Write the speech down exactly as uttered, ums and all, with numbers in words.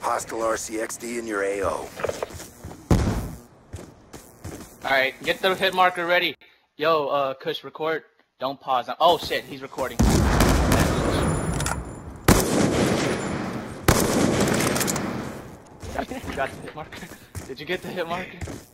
Hostile R C X D in your A O. Alright, get the hit marker ready. Yo, uh, Kush, record. Don't pause. Oh shit, he's recording. You got the hit marker? Did you get the hit marker?